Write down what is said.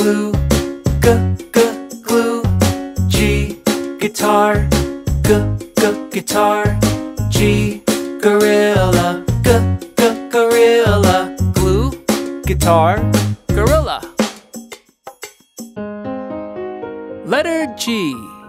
glue, glue. G, guitar, guitar. G, gorilla, gorilla. Glue, guitar, gorilla. Letter G.